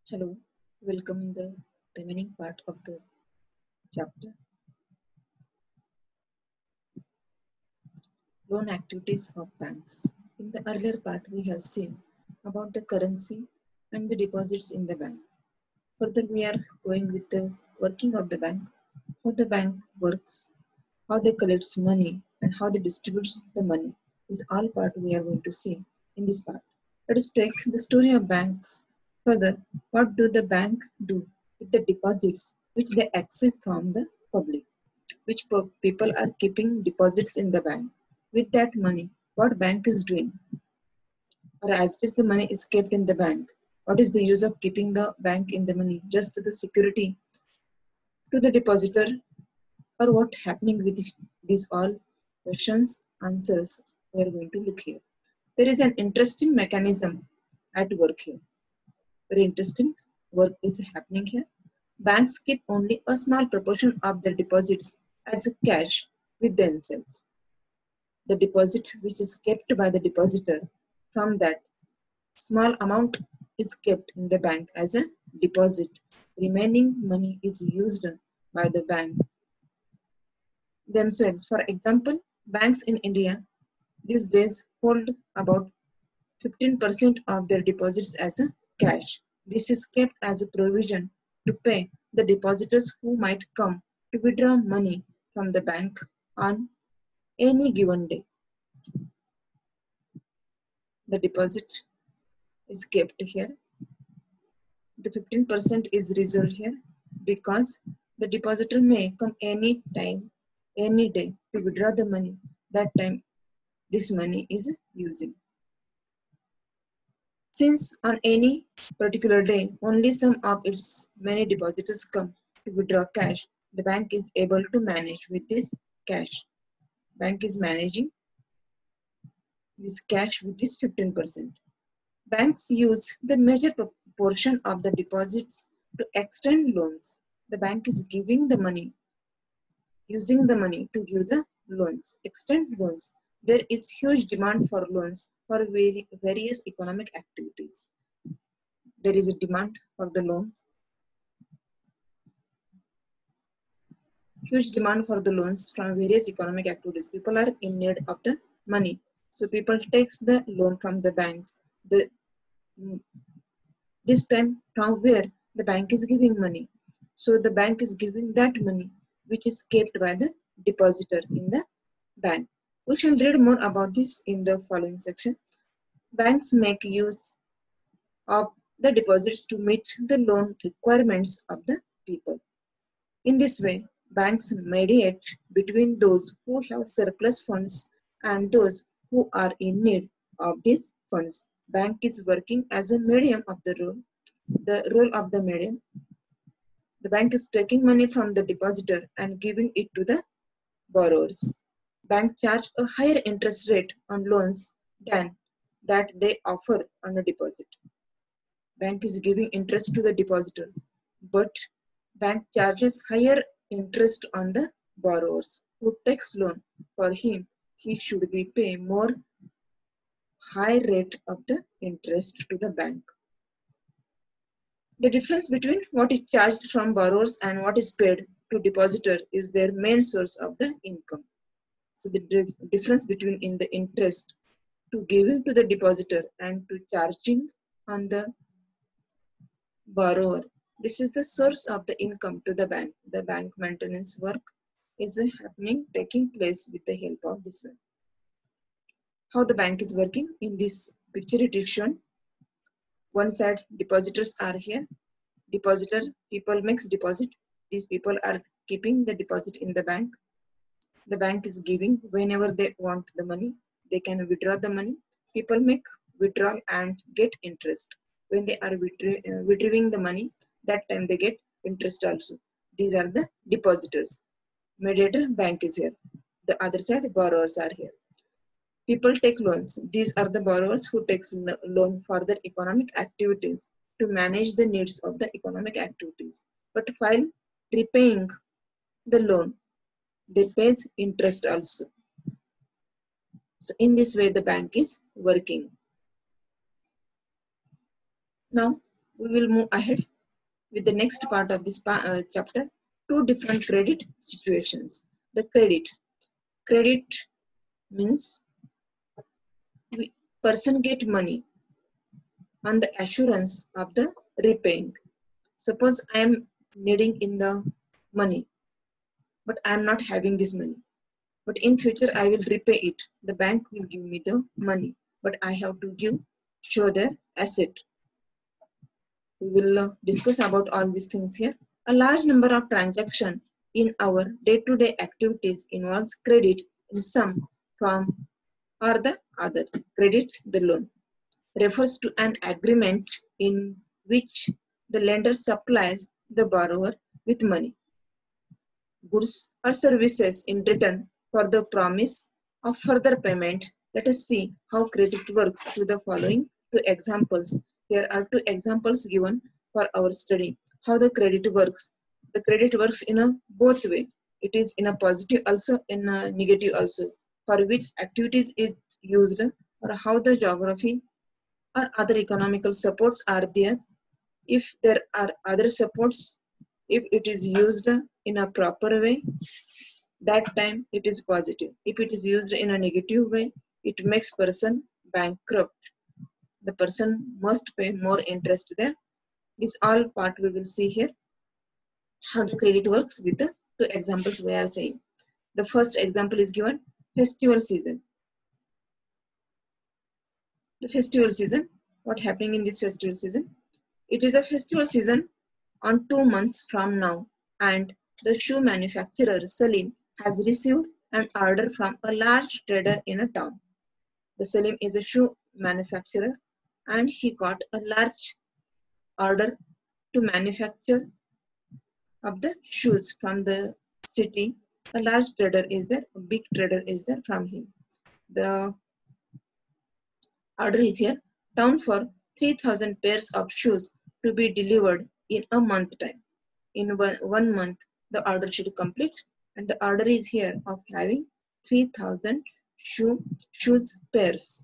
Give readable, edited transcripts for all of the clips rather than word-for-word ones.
Hello, welcome in the remaining part of the chapter. Loan activities of banks. In the earlier part, we have seen about the currency and the deposits in the bank. Further, we are going with the working of the bank, how the bank works, how they collects money, and how they distributes the money. Is all part we are going to see in this part. Let us take the story of banks. Further, what do the bank do with the deposits which they accept from the public? Which people are keeping deposits in the bank. With that money, what bank is doing? Or as it is the money is kept in the bank, what is the use of keeping the bank in the money? Just the security to the depositor, or what happening with these all questions, answers we are going to look here. There is an interesting mechanism at work here. Very interesting work is happening here. Banks keep only a small proportion of their deposits as cash with themselves. The deposit which is kept by the depositor, from that small amount is kept in the bank as a deposit. Remaining money is used by the bank themselves. For example, banks in India these days hold about 15% of their deposits as a cash. This is kept as a provision to pay the depositors who might come to withdraw money from the bank on any given day. The deposit is kept here. The 15% is reserved here because the depositor may come any time, any day to withdraw the money. That time this money is using. Since on any particular day only some of its many depositors come to withdraw cash, the bank is able to manage with this cash. Bank is managing this cash with this 15%. Banks use the major proportion of the deposits to extend loans. The bank is giving the money, using the money to give the loans, extend loans. There is huge demand for loans for various economic activities. There is a demand for the loans, huge demand for the loans from various economic activities. People are in need of the money. So people takes the loan from the banks. This time from where the bank is giving money. So the bank is giving that money which is kept by the depositor in the bank. We shall read more about this in the following section. Banks make use of the deposits to meet the loan requirements of the people. In this way, banks mediate between those who have surplus funds and those who are in need of these funds. Bank is working as a medium of the role. The role of the medium. The bank is taking money from the depositor and giving it to the borrowers. Bank charge a higher interest rate on loans than that they offer on a deposit. Bank is giving interest to the depositor, but bank charges higher interest on the borrowers who takes loan. For him, he should be pay more high rate of the interest to the bank. The difference between what is charged from borrowers and what is paid to depositor is their main source of the income. So the difference between in the interest to giving to the depositor and to charging on the borrower. This is the source of the income to the bank. The bank maintenance work is happening, taking place with the help of this one. How the bank is working in this picture it is shown. One side depositors are here. Depositor people makes deposit. These people are keeping the deposit in the bank. The bank is giving whenever they want the money. They can withdraw the money. People make withdrawal and get interest. When they are withdrawing the money, that time they get interest also. These are the depositors. Mediator bank is here. The other side borrowers are here. People take loans. These are the borrowers who takes loan for their economic activities to manage the needs of the economic activities. But while repaying the loan, they pay interest also. So in this way, the bank is working. Now, We will move ahead with the next part of this chapter. Two different credit situations. The credit means person get money on the assurance of the repaying. Suppose I am needing in the money, but I am not having this money. But in future I will repay it. The bank will give me the money, but I have to show the asset. We will discuss about all these things here. A large number of transactions in our day-to-day activities involves credit in some form or the other. Credit, the loan, refers to an agreement in which the lender supplies the borrower with money, goods or services in return for the promise of further payment. Let us see how credit works through the following two examples. Here are two examples given for our study. How the credit works. The credit works in a both way. It is in a positive also, in a negative also. For which activities is used, or how the geography or other economical supports are there. If there are other supports, if it is used in a proper way, that time it is positive. If it is used in a negative way, it makes person bankrupt. The person must pay more interest there. This all part we will see here. How the credit works with the two examples we are saying. The first example is given, festival season. The festival season, what happening in this festival season? It is a festival season on 2 months from now, and the shoe manufacturer Salim has received an order from a large trader in a town. The Salim is a shoe manufacturer and he got a large order to manufacture of the shoes from the city. A large trader is there, a big trader is there from him. The order is here, town for 3,000 pairs of shoes to be delivered in a month time. In one month, the order should complete, and the order is here of having 3,000 shoes pairs.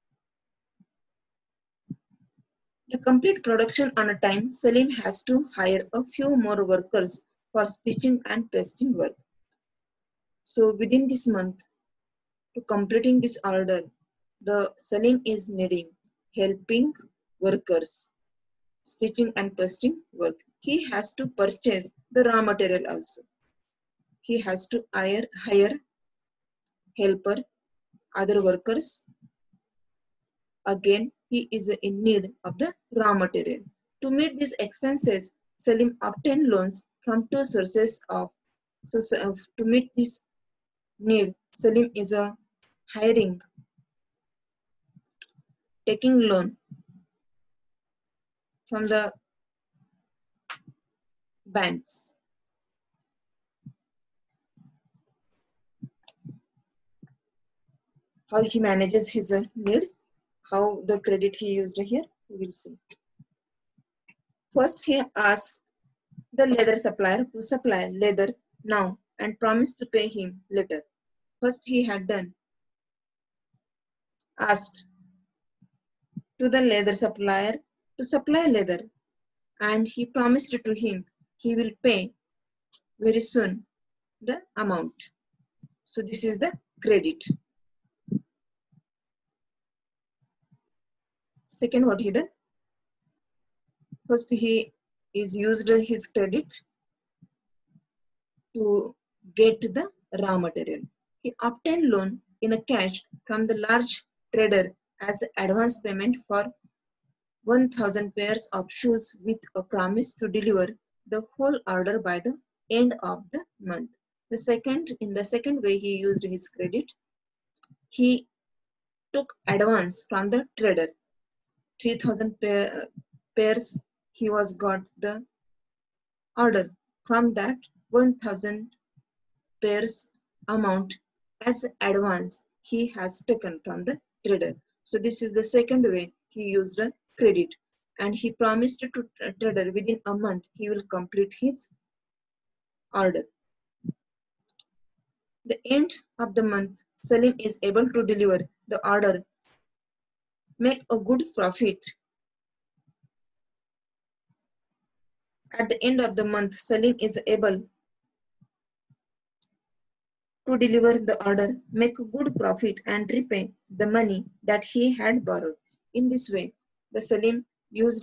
The complete production on a time, Salim has to hire a few more workers for stitching and pasting work. So within this month, to completing this order, the Salim is needing helping workers, stitching and pasting work. He has to purchase the raw material also. He has to hire helper, other workers. Again, he is in need of the raw material. To meet these expenses, Salim obtained loans from two sources of. So to meet this need, Salim is taking loan from the banks. How he manages his need, how the credit he used here, we will see. First, he asked the leather supplier to supply leather now and promised to pay him later. First, he had asked to the leather supplier to supply leather, and he promised to him he will pay very soon the amount. So this is the credit. Second, what he done? First, he is used his credit to get the raw material. He obtained loan in a cash from the large trader as advance payment for 1,000 pairs of shoes with a promise to deliver the whole order by the end of the month. In the second way he used his credit, he took advance from the trader. 3,000 pairs he was got the order. From that 1,000 pairs amount as advance he has taken from the trader. So this is the second way he used a credit, and he promised to trader within a month he will complete his order. The end of the month, Salim is able to deliver the order, make a good profit. At the end of the month, Salim is able to deliver the order, make a good profit, and repay the money that he had borrowed. In this way, the Salim used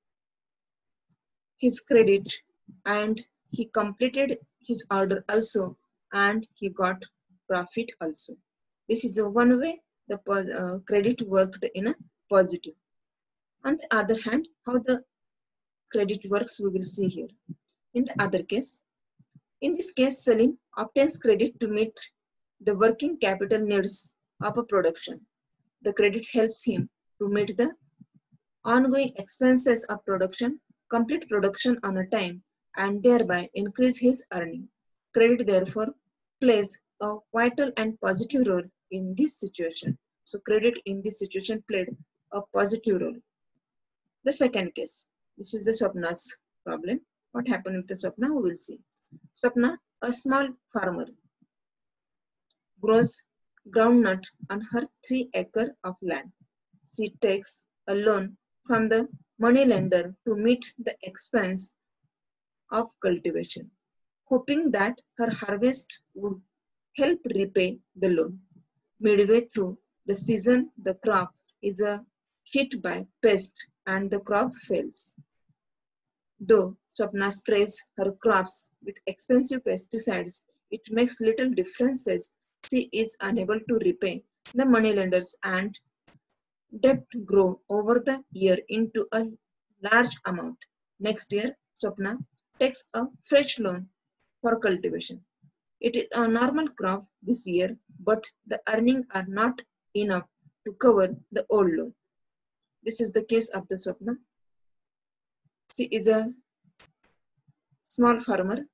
his credit and he completed his order also and he got profit also. This is one way the credit worked in a positive. On the other hand, how the credit works we will see here. In the other case, in this case, Salim obtains credit to meet the working capital needs of a production. The credit helps him to meet the ongoing expenses of production, complete production on a time, and thereby increase his earning. Credit therefore plays a vital and positive role in this situation. So credit in this situation played a positive role. The second case, this is the Swapna's problem. What happened with the Swapna, we will see. Swapna, a small farmer, grows groundnut on her 3 acres of land. She takes a loan from the moneylender to meet the expense of cultivation, hoping that her harvest would help repay the loan. Midway through the season, the crop is hit by pest and the crop fails. Though Swapna sprays her crops with expensive pesticides, it makes little differences. She is unable to repay the moneylenders and debt grow over the year into a large amount. Next year, Swapna takes a fresh loan for cultivation. It is a normal crop this year, but the earnings are not enough to cover the old loan. This is the case of the Swapna. She is a small farmer.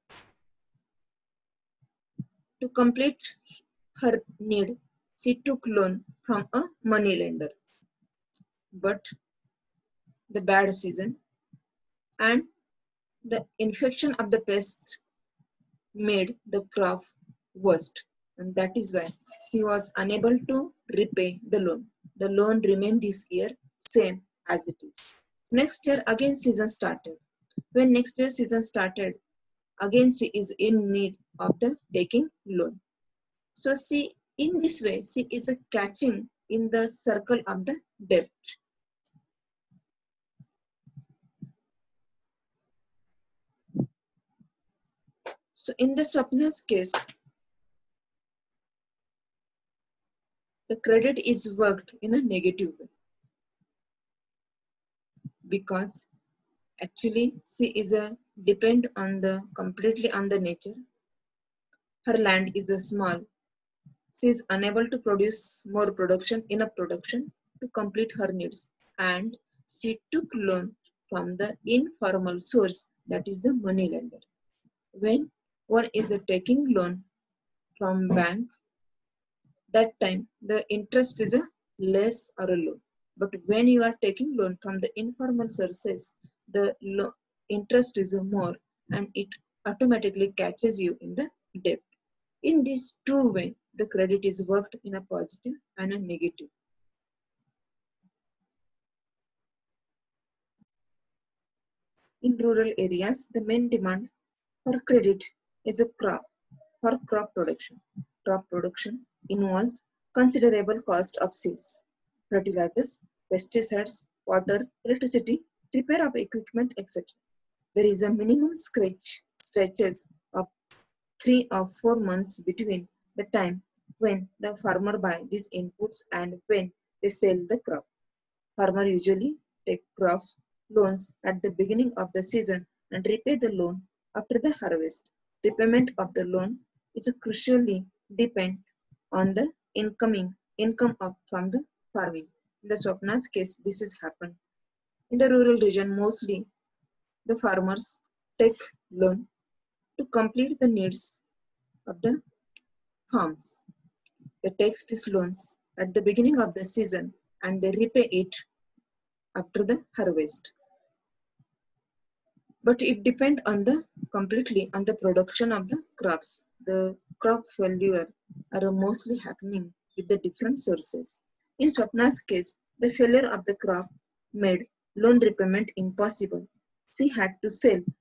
To complete her need, she took loan from a money lender. But the bad season and the infection of the pests made the crop worst, and that is why she was unable to repay the loan. The loan remained this year same as it is. Next year again season started. When next year season started, again she is in need of the taking loan. So she, in this way, she is a catching in the circle of the debt. So in the Swapna's case, the credit is worked in a negative way because actually she is a depend on the completely on the nature. Her land is a small. She is unable to produce more production in a production to complete her needs, and she took loan from the informal source, that is the money lender. When one is taking loan from bank, that time the interest is a less or a low. But when you are taking loan from the informal sources, the interest is a more and it automatically catches you in the debt. In these two ways, the credit is worked in a positive and a negative. In rural areas, the main demand for credit is a for crop production. Crop production involves considerable cost of seeds, fertilizers, pesticides, water, electricity, repair of equipment, etc. There is a minimum stretches of 3 or 4 months between the time when the farmer buys these inputs and when they sell the crop. Farmer usually take crop loans at the beginning of the season and repay the loan after the harvest. Repayment of the loan is crucially depend on the income from the farming. In the Swapna's case, this has happened. In the rural region, mostly the farmers take loan to complete the needs of the farms. They take these loans at the beginning of the season and they repay it after the harvest. But it depends on the completely on the production of the crops. The crop failure are mostly happening with the different sources. In Swapna's case, the failure of the crop made loan repayment impossible. She had to sell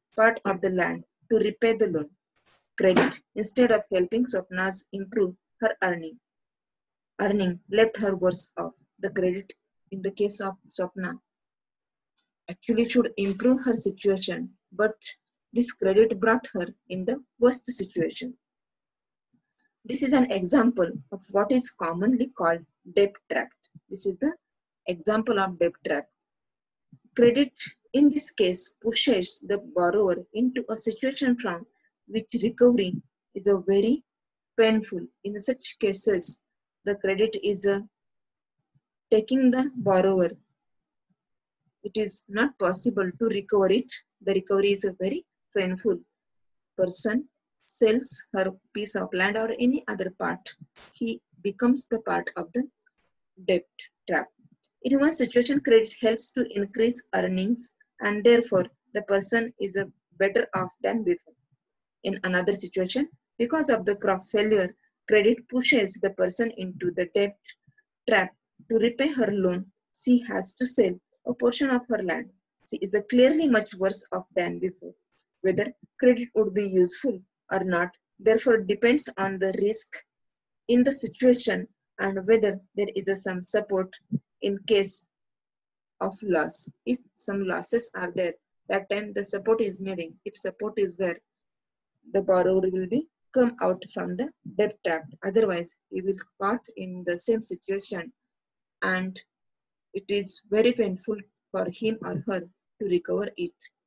part of the land to repay the loan. Credit, instead of helping Swapna's improve her earning left her worse off. The credit in the case of Swapna actually should improve her situation, but this credit brought her in the worst situation. This is an example of what is commonly called debt trap. This is the example of debt trap. Credit in this case pushes the borrower into a situation from which recovery is a very painful. In such cases, the credit is taking the borrower. It is not possible to recover it. The recovery is a very painful. Person sells her piece of land or any other part. He becomes the part of the debt trap. In one situation, credit helps to increase earnings and therefore the person is a better off than before. In another situation, because of the crop failure, credit pushes the person into the debt trap. To repay her loan, she has to sell a portion of her land. She is a clearly much worse off than before. Whether credit would be useful or not, therefore depends on the risk in the situation and whether there is some support in case of loss. If some losses are there, that time the support is needing. If support is there, the borrower will be come out from the debt trap. Otherwise, he will caught in the same situation and it is very painful for him or her to recover it.